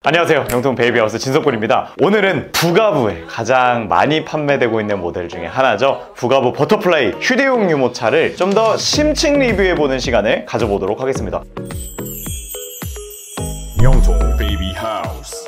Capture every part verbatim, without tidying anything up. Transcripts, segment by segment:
안녕하세요, 영통 베이비하우스 진석군입니다. 오늘은 부가부에 가장 많이 판매되고 있는 모델 중에 하나죠. 부가부 버터플라이 휴대용 유모차를 좀 더 심층 리뷰해보는 시간을 가져보도록 하겠습니다. 영통 베이비하우스.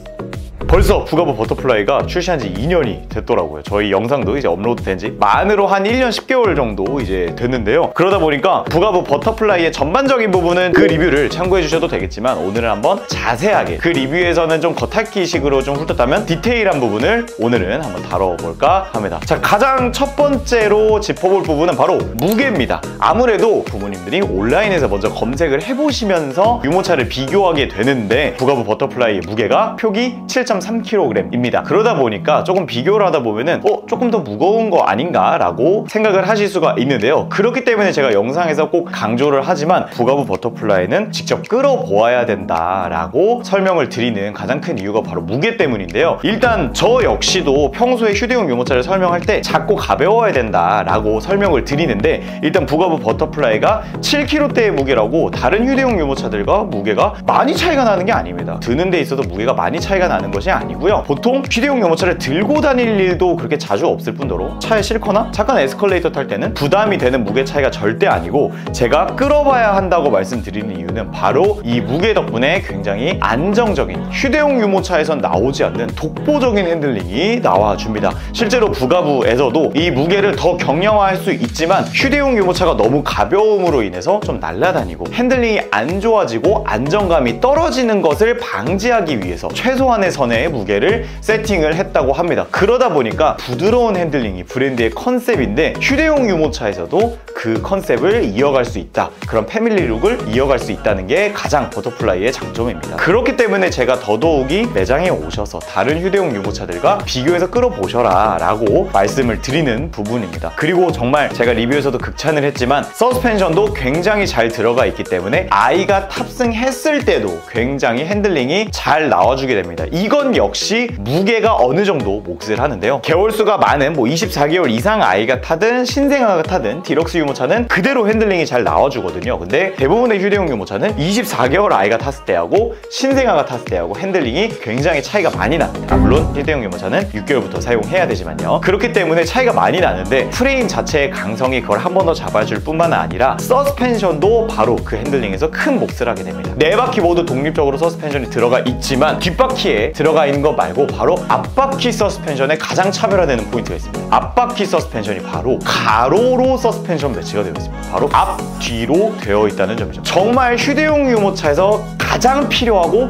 벌써 부가부 버터플라이가 출시한 지 이 년이 됐더라고요. 저희 영상도 이제 업로드 된 지 만으로 한 일 년 십 개월 정도 이제 됐는데요. 그러다 보니까 부가부 버터플라이의 전반적인 부분은 그 리뷰를 참고해 주셔도 되겠지만, 오늘은 한번 자세하게 그 리뷰에서는 좀 겉핥기식으로 좀 훑었다면 디테일한 부분을 오늘은 한번 다뤄볼까 합니다. 자, 가장 첫 번째로 짚어볼 부분은 바로 무게입니다. 아무래도 부모님들이 온라인에서 먼저 검색을 해보시면서 유모차를 비교하게 되는데, 부가부 버터플라이의 무게가 표기 칠 점 삼 킬로그램입니다. 그러다 보니까 조금 비교를 하다 보면은 어? 조금 더 무거운 거 아닌가? 라고 생각을 하실 수가 있는데요. 그렇기 때문에 제가 영상에서 꼭 강조를 하지만, 부가부 버터플라이는 직접 끌어보아야 된다라고 설명을 드리는 가장 큰 이유가 바로 무게 때문인데요. 일단 저 역시도 평소에 휴대용 유모차를 설명할 때 작고 가벼워야 된다라고 설명을 드리는데, 일단 부가부 버터플라이가 칠 킬로그램대의 무게라고 다른 휴대용 유모차들과 무게가 많이 차이가 나는 게 아닙니다. 드는 데 있어도 무게가 많이 차이가 나는 것이 아니고요. 보통 휴대용 유모차를 들고 다닐 일도 그렇게 자주 없을 뿐더러 차에 싣거나 잠깐 에스컬레이터 탈 때는 부담이 되는 무게 차이가 절대 아니고, 제가 끌어봐야 한다고 말씀드리는 이유는 바로 이 무게 덕분에 굉장히 안정적인, 휴대용 유모차에선 나오지 않는 독보적인 핸들링이 나와줍니다. 실제로 부가부에서도 이 무게를 더 경량화할 수 있지만, 휴대용 유모차가 너무 가벼움으로 인해서 좀 날아다니고 핸들링이 안 좋아지고 안정감이 떨어지는 것을 방지하기 위해서 최소한의 선의 무게를 세팅을 했다고 합니다. 그러다 보니까 부드러운 핸들링이 브랜드의 컨셉인데, 휴대용 유모차에서도 그 컨셉을 이어갈 수 있다, 그런 패밀리룩을 이어갈 수 있다는 게 가장 버터플라이의 장점입니다. 그렇기 때문에 제가 더더욱이 매장에 오셔서 다른 휴대용 유모차들과 비교해서 끌어보셔라 라고 말씀을 드리는 부분입니다. 그리고 정말 제가 리뷰에서도 극찬을 했지만, 서스펜션도 굉장히 잘 들어가 있기 때문에 아이가 탑승했을 때도 굉장히 핸들링이 잘 나와주게 됩니다. 이건 역시 무게가 어느 정도 몫을 하는데요. 개월수가 많은 뭐 이십사 개월 이상 아이가 타든 신생아가 타든 디럭스 유모차는 그대로 핸들링이 잘 나와주거든요. 근데 대부분의 휴대용 유모차는 이십사 개월 아이가 탔을 때하고 신생아가 탔을 때하고 핸들링이 굉장히 차이가 많이 납니다. 물론 휴대용 유모차는 육 개월부터 사용해야 되지만요. 그렇기 때문에 차이가 많이 나는데, 프레임 자체의 강성이 그걸 한 번 더 잡아줄 뿐만 아니라 서스펜션도 바로 그 핸들링에서 큰 몫을 하게 됩니다. 네 바퀴 모두 독립적으로 서스펜션이 들어가 있지만, 뒷바퀴에 들어가 있는 것 말고 바로 앞바퀴 서스펜션에 가장 차별화되는 포인트가 있습니다. 앞바퀴 서스펜션이 바로 가로로 서스펜션 배치가 되어 있습니다. 바로 앞, 뒤로 되어 있다는 점이죠. 정말 휴대용 유모차에서 가장 필요하고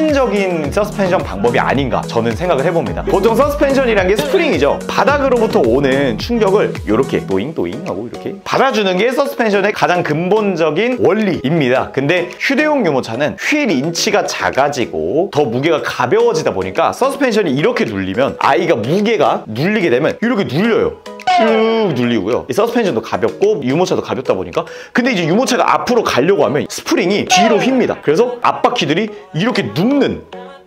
혁신적인 서스펜션 방법이 아닌가 저는 생각을 해봅니다. 보통 서스펜션이란 게 스프링이죠. 바닥으로부터 오는 충격을 이렇게 또잉또잉 하고 이렇게 받아주는 게 서스펜션의 가장 근본적인 원리입니다. 근데 휴대용 유모차는 휠 인치가 작아지고 더 무게가 가벼워지다 보니까 서스펜션이 이렇게 눌리면, 아이가 무게가 눌리게 되면 이렇게 눌려요. 쭉 눌리고요. 이 서스펜션도 가볍고 유모차도 가볍다 보니까, 근데 이제 유모차가 앞으로 가려고 하면 스프링이 뒤로 휩니다. 그래서 앞바퀴들이 이렇게 눕는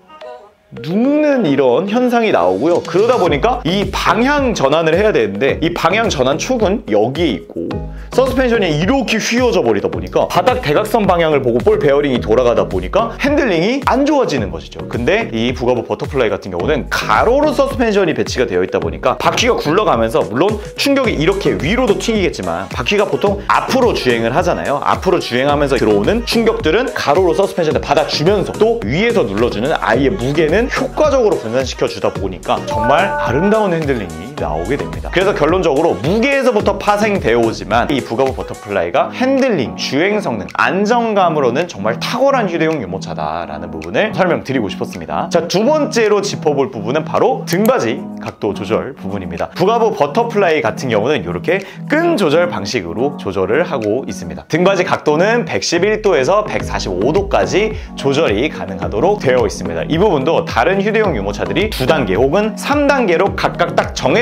눕는 이런 현상이 나오고요. 그러다 보니까 이 방향 전환을 해야 되는데, 이 방향 전환 축은 여기에 있고 서스펜션이 이렇게 휘어져 버리다 보니까 바닥 대각선 방향을 보고 볼 베어링이 돌아가다 보니까 핸들링이 안 좋아지는 것이죠. 근데 이 부가부 버터플라이 같은 경우는 가로로 서스펜션이 배치가 되어 있다 보니까 바퀴가 굴러가면서, 물론 충격이 이렇게 위로도 튕기겠지만 바퀴가 보통 앞으로 주행을 하잖아요. 앞으로 주행하면서 들어오는 충격들은 가로로 서스펜션에 받아주면서 또 위에서 눌러주는 아이의 무게는 효과적으로 분산시켜 주다 보니까 정말 아름다운 핸들링이 나오게 됩니다. 그래서 결론적으로 무게에서부터 파생되어 오지만, 이 부가부 버터플라이가 핸들링, 주행 성능, 안정감으로는 정말 탁월한 휴대용 유모차다라는 부분을 설명드리고 싶었습니다. 자, 두 번째로 짚어볼 부분은 바로 등받이 각도 조절 부분입니다. 부가부 버터플라이 같은 경우는 이렇게 끈 조절 방식으로 조절을 하고 있습니다. 등받이 각도는 백십일 도에서 백사십오 도까지 조절이 가능하도록 되어 있습니다. 이 부분도 다른 휴대용 유모차들이 두 단계 혹은 삼 단계로 각각 딱 정해져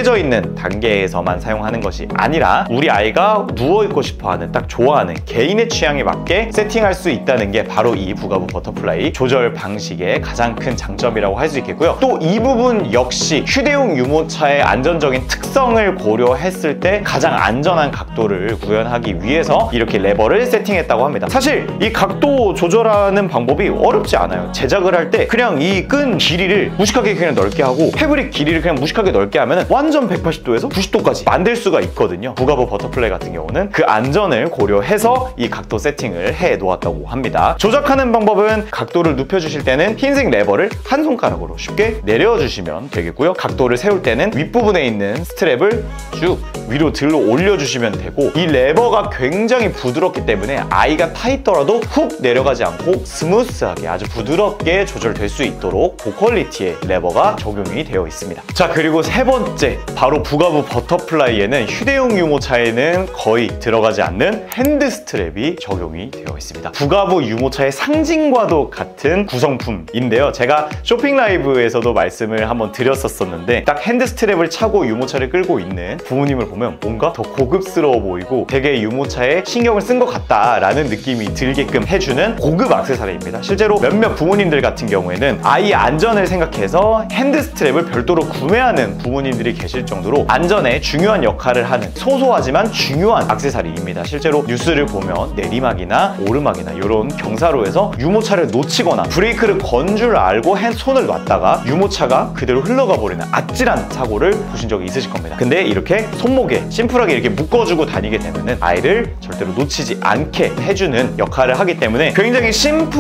정해져 있는 단계에서만 사용하는 것이 아니라 우리 아이가 누워있고 싶어하는 딱 좋아하는 개인의 취향에 맞게 세팅할 수 있다는 게 바로 이 부가부 버터플라이 조절 방식의 가장 큰 장점이라고 할 수 있겠고요. 또 이 부분 역시 휴대용 유모차의 안전적인 특성을 고려했을 때 가장 안전한 각도를 구현하기 위해서 이렇게 레버를 세팅했다고 합니다. 사실 이 각도 조절하는 방법이 어렵지 않아요. 제작을 할 때 그냥 이 끈 길이를 무식하게 그냥 넓게 하고 패브릭 길이를 그냥 무식하게 넓게 하면 완전 백팔십 도에서 구십 도까지 만들 수가 있거든요. 부가부 버터플라이 같은 경우는 그 안전을 고려해서 이 각도 세팅을 해 놓았다고 합니다. 조작하는 방법은 각도를 눕혀주실 때는 흰색 레버를 한 손가락으로 쉽게 내려주시면 되겠고요. 각도를 세울 때는 윗부분에 있는 스트랩을 쭉 위로 들어 올려주시면 되고, 이 레버가 굉장히 부드럽기 때문에 아이가 타 있더라도 훅 내려가지 않고 스무스하게 아주 부드럽게 조절될 수 있도록 고퀄리티의 레버가 적용이 되어 있습니다. 자, 그리고 세 번째, 바로 부가부 버터플라이에는 휴대용 유모차에는 거의 들어가지 않는 핸드 스트랩이 적용이 되어 있습니다. 부가부 유모차의 상징과도 같은 구성품인데요. 제가 쇼핑 라이브에서도 말씀을 한번 드렸었었는데, 딱 핸드 스트랩을 차고 유모차를 끌고 있는 부모님을 보면 뭔가 더 고급스러워 보이고 되게 유모차에 신경을 쓴 것 같다라는 느낌이 들게끔 해주는 고급 액세서리입니다. 실제로 몇몇 부모님들 같은 경우에는 아이 안전을 생각해서 핸드 스트랩을 별도로 구매하는 부모님들이 계실 정도로 안전에 중요한 역할을 하는 소소하지만 중요한 액세서리입니다. 실제로 뉴스를 보면 내리막이나 오르막이나 이런 경사로에서 유모차를 놓치거나 브레이크를 건 줄 알고 손을 놨다가 유모차가 그대로 흘러가 버리는 아찔한 사고를 보신 적이 있으실 겁니다. 근데 이렇게 손목에 심플하게 이렇게 묶어주고 다니게 되면은 아이를 절대로 놓치지 않게 해주는 역할을 하기 때문에 굉장히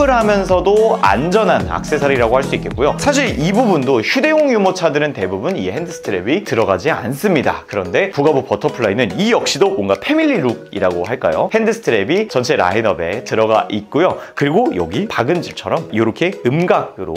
심플하면서도 안전한 액세서리라고 할 수 있겠고요. 사실 이 부분도 휴대용 유모차들은 대부분 이 핸드 스트랩이 들어가지 않습니다. 그런데 부가부 버터플라이는 이 역시도 뭔가 패밀리 룩이라고 할까요? 핸드 스트랩이 전체 라인업에 들어가 있고요. 그리고 여기 박은질처럼 이렇게 음각으로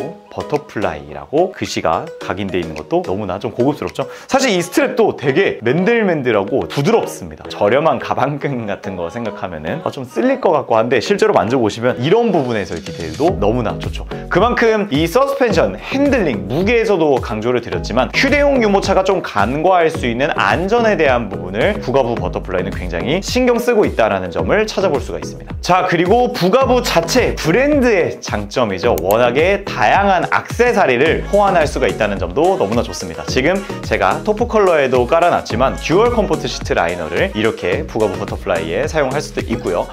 버터플라이라고 글씨가 각인되어 있는 것도 너무나 좀 고급스럽죠? 사실 이 스트랩도 되게 맨들맨들하고 부드럽습니다. 저렴한 가방끈 같은 거 생각하면은 좀 쓸릴 것 같고 한데, 실제로 만져보시면 이런 부분에서의 디테일도 너무나 좋죠. 그만큼 이 서스펜션, 핸들링, 무게에서도 강조를 드렸지만 휴대용 유모차가 좀 간과할 수 있는 안전에 대한 부분을 부가부 버터플라이는 굉장히 신경 쓰고 있다는 점을 찾아볼 수가 있습니다. 자, 그리고 부가부 자체 브랜드의 장점이죠. 워낙에 다양한 액세서리를 호환할 수가 있다는 점도 너무나 좋습니다. 지금 제가 토프 컬러에도 깔아놨지만 듀얼 컴포트 시트 라이너를 이렇게 부가부 버터플라이에 사용할 수도 있고요.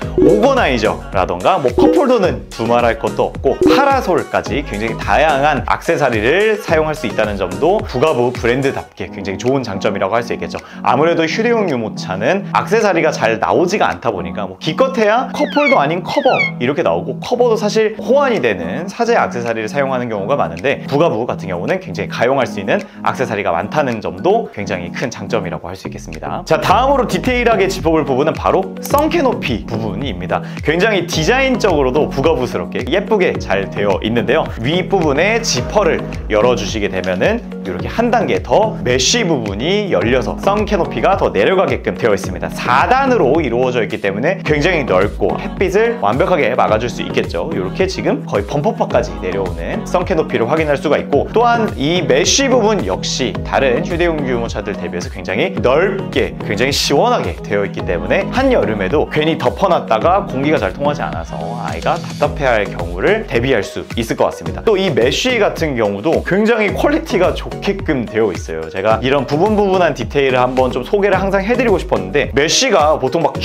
오거나이저라던가 뭐 컵홀더는 두말할 것도 없고 파라솔까지 굉장히 다양한 액세서리를 사용할 수 있다는 점도 부가부 브랜드답게 굉장히 좋은 장점이라고 할 수 있겠죠. 아무래도 휴대용 유모차는 액세서리가 잘 나오지가 않다 보니까 뭐 기껏해야 컵홀더 아닌 커버 이렇게 나오고, 커버도 사실 호환이 되는 사제 액세서리를 사용하는 경우가 많은데 부가부 같은 경우는 굉장히 가용할 수 있는 액세서리가 많다는 점도 굉장히 큰 장점이라고 할 수 있겠습니다. 자, 다음으로 디테일하게 짚어볼 부분은 바로 선캐노피 부분입니다. 굉장히 디자인적으로도 부가부스럽게 예쁘게 잘 되어 있는데요. 윗부분에 지퍼를 열어주시게 되면은 이렇게 한 단계 더 메쉬 부분이 열려서 선캐노피가 더 내려가게끔 되어 있습니다. 사 단으로 이루어져 있기 때문에 굉장히 넓고 햇빛을 완벽하게 막아줄 수 있겠죠. 이렇게 지금 거의 범퍼파까지 내려오는 선캐노피를 확인할 수가 있고, 또한 이 메쉬 부분 역시 다른 휴대용 유모차들 대비해서 굉장히 넓게 굉장히 시원하게 되어 있기 때문에 한여름에도 괜히 덮어놨다가 공기가 잘 통하지 않아서 아이가 답답해할 경우를 대비할 수 있을 것 같습니다. 또 이 메쉬 같은 경우도 굉장히 퀄리티가 좋게끔 되어 있어요. 제가 이런 부분 부분한 디테일을 한번 좀 소개를 항상 해드리고 싶었는데, 메쉬가 보통 막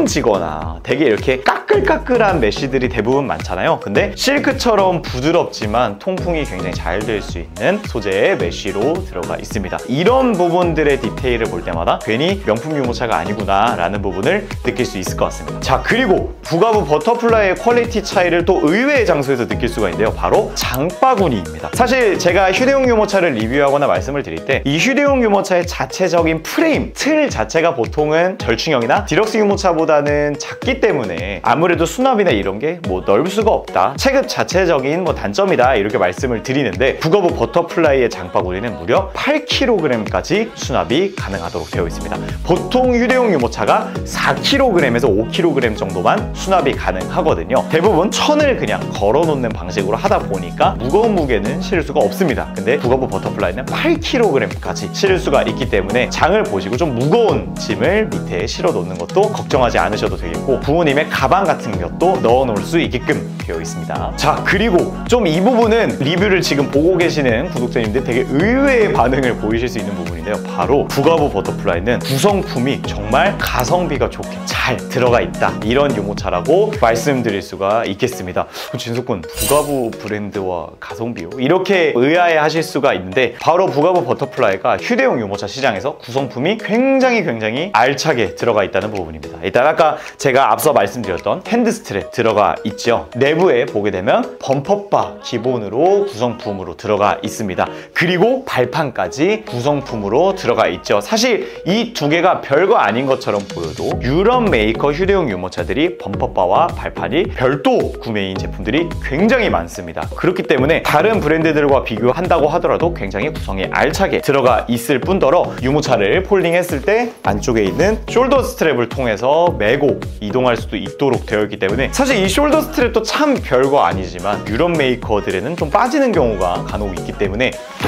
주름지거나 되게 이렇게 까끌까끌한 메쉬들이 대부분 많잖아요. 근데 실크처럼 부드럽지만 통풍이 굉장히 잘 될 수 있는 소재의 메쉬로 들어가 있습니다. 이런 부분들의 디테일을 볼 때마다 괜히 명품 유모차가 아니구나 라는 부분을 느낄 수 있을 것 같습니다. 자, 그리고 부가부 버터플라이의 퀄리티 차이를 또 의외의 장소에서 느낄 수가 있는데요. 바로 장바구니입니다. 사실 제가 휴대용 유모차를 리뷰하거나 말씀을 드릴 때 이 휴대용 유모차의 자체적인 프레임, 틀 자체가 보통은 절충형이나 디럭스 유모차보다는 작기 때문에 아무래도 수납이나 이런 게 뭐 넓을 수가 없다, 체급 자체적인 뭐 단점이다 이렇게 말씀을 드리는데, 부가부 버터플라이의 장바구니는 무려 팔 킬로그램까지 수납이 가능하도록 되어 있습니다. 보통 휴대용 유모차가 사 킬로그램에서 오 킬로그램 정도만 수납이 가능하거든요. 대부분 천을 그냥 걸어놓는 방식으로 하다 보니까 무거운 무게는 실을 수가 없습니다. 근데 부가부 버터플라이는 팔 킬로그램까지 실을 수가 있기 때문에 장을 보시고 좀 무거운 짐을 밑에 실어 놓는 것도 걱정하지 않으셔도 되겠고, 부모님의 가방 같은 것도 넣어 놓을 수 있게끔 되어 있습니다. 자, 그리고 좀 이 부분은 리뷰를 지금 보고 계시는 구독자님들 되게 의외의 반응을 보이실 수 있는 부분인데요. 바로 부가부 버터플라이는 구성품이 정말 가성비가 좋게 잘 들어가 있다, 이런 유모차라고 말씀드릴 수가 있겠습니다. 진수군, 부가부 브랜드와 가성비요? 이렇게 의아해 하실 수가 있는데, 바로 부가부 버터플라이가 휴대용 유모차 시장에서 구성품이 굉장히 굉장히 알차게 들어가 있다는 부분입니다. 일단 아까 제가 앞서 말씀드렸던 핸드 스트랩 들어가 있죠. 내부에 보게 되면 범퍼바 기본으로 구성품으로 들어가 있습니다. 그리고 발판까지 구성품으로 들어가 있죠. 사실 이 두 개가 별거 아닌 것처럼 보여도 유럽 메이커 휴대용 유모차들이 범퍼바와 발판이 별도 구매인 제품들이 굉장히 많습니다. 그렇기 때문에 다른 브랜드들과 비교한다고 하더라도 굉장히 구성이 알차게 들어가 있을 뿐더러 유모차를 폴딩했을 때 안쪽에 있는 숄더 스트랩을 통해서 메고 이동할 수도 있도록 되어 있기 때문에, 사실 이 숄더 스트랩도 참 별거 아니지만 유럽 메이커들에는 좀 빠지는 경우가 간혹 있기 때문에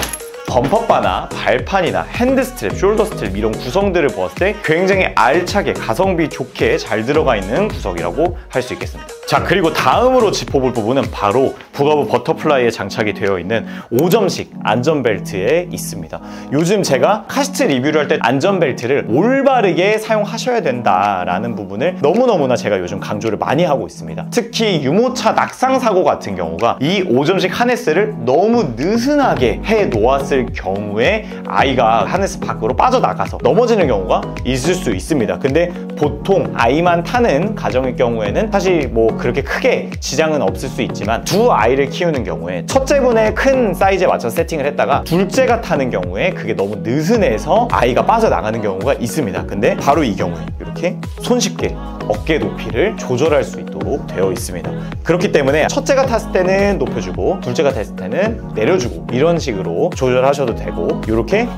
범퍼바나 발판이나 핸드 스트랩, 숄더 스트랩 이런 구성들을 보았을 때 굉장히 알차게 가성비 좋게 잘 들어가 있는 구성이라고 할 수 있겠습니다. 자, 그리고 다음으로 짚어볼 부분은 바로 부가부 버터플라이에 장착이 되어 있는 오 점식 안전벨트에 있습니다. 요즘 제가 카시트 리뷰를 할 때 안전벨트를 올바르게 사용하셔야 된다라는 부분을 너무너무나 제가 요즘 강조를 많이 하고 있습니다. 특히 유모차 낙상 사고 같은 경우가 이 오 점식 하네스를 너무 느슨하게 해 놓았을 경우에 아이가 하네스 밖으로 빠져나가서 넘어지는 경우가 있을 수 있습니다. 근데 보통 아이만 타는 가정의 경우에는 사실 뭐 그렇게 크게 지장은 없을 수 있지만, 두 아이를 키우는 경우에 첫째분의 큰 사이즈에 맞춰서 세팅을 했다가 둘째가 타는 경우에 그게 너무 느슨해서 아이가 빠져나가는 경우가 있습니다. 근데 바로 이 경우에 이렇게 손쉽게 어깨 높이를 조절할 수 있도록 되어 있습니다. 그렇기 때문에 첫째가 탔을 때는 높여주고 둘째가 탔을 때는 내려주고 이런 식으로 조절하셔도 되고, 이렇게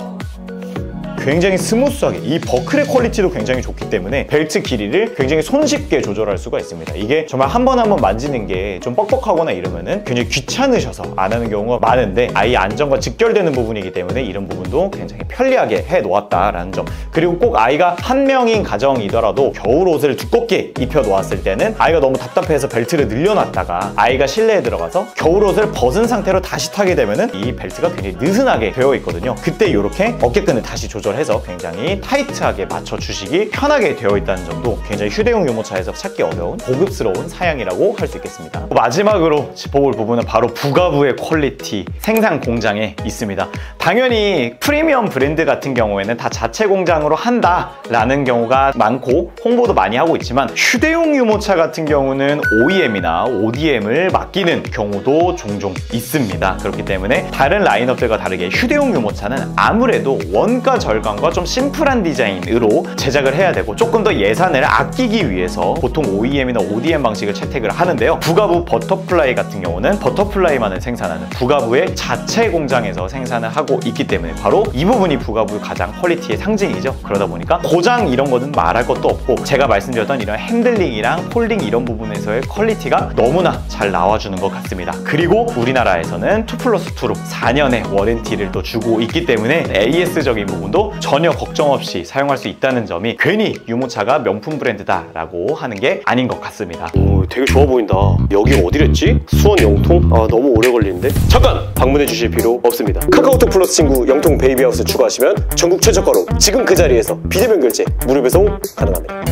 굉장히 스무스하게, 이 버클의 퀄리티도 굉장히 좋기 때문에 벨트 길이를 굉장히 손쉽게 조절할 수가 있습니다. 이게 정말 한 번 한 번 만지는 게 좀 뻑뻑하거나 이러면은 굉장히 귀찮으셔서 안 하는 경우가 많은데, 아이 안전과 직결되는 부분이기 때문에 이런 부분도 굉장히 편리하게 해 놓았다라는 점. 그리고 꼭 아이가 한 명인 가정이더라도 겨울 옷을 두껍게 입혀 놓았을 때는 아이가 너무 답답해서 벨트를 늘려놨다가 아이가 실내에 들어가서 겨울 옷을 벗은 상태로 다시 타게 되면은 이 벨트가 굉장히 느슨하게 되어 있거든요. 그때 이렇게 어깨끈을 다시 조절 해서 굉장히 타이트하게 맞춰주시기 편하게 되어 있다는 점도 굉장히 휴대용 유모차에서 찾기 어려운 고급스러운 사양이라고 할 수 있겠습니다. 마지막으로 짚어볼 부분은 바로 부가부의 퀄리티, 생산 공장에 있습니다. 당연히 프리미엄 브랜드 같은 경우에는 다 자체 공장으로 한다라는 경우가 많고 홍보도 많이 하고 있지만, 휴대용 유모차 같은 경우는 오이엠이나 오디엠을 맡기는 경우도 종종 있습니다. 그렇기 때문에 다른 라인업들과 다르게 휴대용 유모차는 아무래도 원가 절감 과 좀 심플한 디자인으로 제작을 해야 되고, 조금 더 예산을 아끼기 위해서 보통 오이엠이나 오디엠 방식을 채택을 하는데요. 부가부 버터플라이 같은 경우는 버터플라이만을 생산하는 부가부의 자체 공장에서 생산을 하고 있기 때문에 바로 이 부분이 부가부의 가장 퀄리티의 상징이죠. 그러다 보니까 고장 이런 거는 말할 것도 없고, 제가 말씀드렸던 이런 핸들링이랑 폴딩 이런 부분에서의 퀄리티가 너무나 잘 나와주는 것 같습니다. 그리고 우리나라에서는 투 플러스 투로 사 년의 워런티를 또 주고 있기 때문에 에이에스적인 부분도 전혀 걱정 없이 사용할 수 있다는 점이 괜히 유모차가 명품 브랜드다라고 하는 게 아닌 것 같습니다. 오, 되게 좋아 보인다. 여기 어디랬지? 수원 영통? 아, 너무 오래 걸리는데? 잠깐! 방문해 주실 필요 없습니다. 카카오톡 플러스 친구 영통 베이비하우스 추가하시면 전국 최저가로 지금 그 자리에서 비대면 결제, 무료 배송 가능합니다.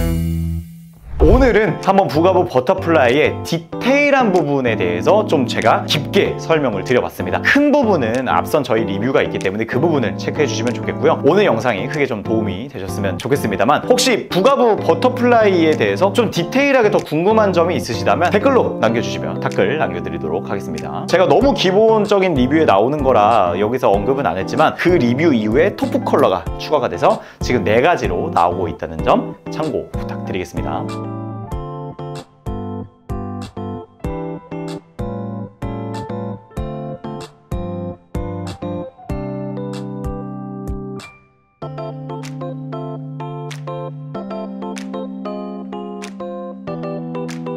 오늘은 한번 부가부 버터플라이의 디테일한 부분에 대해서 좀 제가 깊게 설명을 드려봤습니다. 큰 부분은 앞선 저희 리뷰가 있기 때문에 그 부분을 체크해 주시면 좋겠고요. 오늘 영상이 크게 좀 도움이 되셨으면 좋겠습니다만, 혹시 부가부 버터플라이에 대해서 좀 디테일하게 더 궁금한 점이 있으시다면 댓글로 남겨주시면 댓글 남겨드리도록 하겠습니다. 제가 너무 기본적인 리뷰에 나오는 거라 여기서 언급은 안 했지만, 그 리뷰 이후에 토프 컬러가 추가가 돼서 지금 네 가지로 나오고 있다는 점 참고 부탁드리겠습니다.